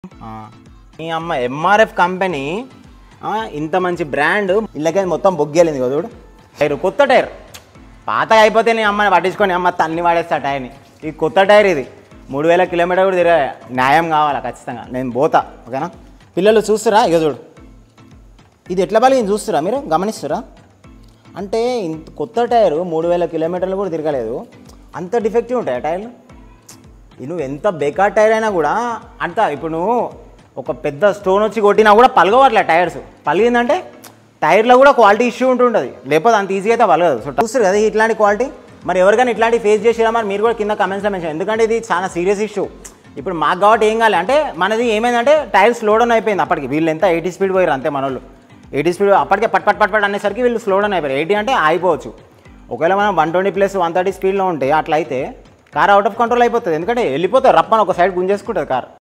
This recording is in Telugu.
ఈ అమ్మ ఎంఆర్ఎఫ్ కంపెనీ ఇంత మంచి బ్రాండ్ ఇళ్ళకైతే మొత్తం బొగ్గేలింది కదా చూడు. టైర్ కొత్త టైర్, పాతగా అయిపోతే నీ అమ్మని పట్టించుకొని అమ్మ తన్ని వాడేస్తా టైర్ని. ఇది కొత్త టైర్, ఇది 3000 కిలోమీటర్ కూడా తిరగా న్యాయం కావాలా ఖచ్చితంగా. నేను పోతా, ఓకేనా? పిల్లలు చూస్తురా, ఇక చూడు ఇది ఎట్లా పలిగింది చూస్తురా, మీరు గమనిస్తురా? అంటే ఇంత కొత్త టైరు 3000 కిలోమీటర్లు కూడా తిరగలేదు, అంత డిఫెక్టివ్ ఉంటాయి ఆ టైర్లు. నువ్వు ఎంత బేకార్ టైర్ అయినా కూడా అంత, ఇప్పుడు నువ్వు ఒక పెద్ద స్టోన్ వచ్చి కొట్టినా కూడా పలగవట్లే టైర్స్. పలిగిందంటే టైర్లో కూడా క్వాలిటీ ఇష్యూ ఉంటుంటుంది, లేకపోతే అంత ఈజీగా అయితే పలగదు. సో చూస్తారు కదా ఇట్లాంటి క్వాలిటీ. మరి ఎవరికైనా ఇట్లాంటి ఫేస్ చేసిరా మరి మీరు కూడా కింద కమెంట్స్లో మెన్షన్, ఎందుకంటే ఇది చాలా సీరియస్ ఇష్యూ. ఇప్పుడు మాకు కాబట్టి ఏం కావాలి అంటే, మనది ఏమైందంటే టైర్ స్లో డౌన్ అయిపోయింది అప్పటికి. వీళ్ళు ఎంత 80 స్పీడ్ పోయారు అంతే, మన వాళ్ళు 80 స్పీడ్ అప్పటికే పట్ అనేసరికి వీళ్ళు స్లో డౌన్ అయిపోయారు. 80 అంటే ఆగిపోవచ్చు. ఒకవేళ మనం 120 + 130 స్పీడ్లో ఉంటే అట్లా అయితే కార్ అవుట్ ఆఫ్ కంట్రోల్ అయిపోతుంది, ఎందుకంటే వెళ్ళిపోతుంది రప్పని ఒక సైడ్ గుంజేసుకుంటుంది కార్.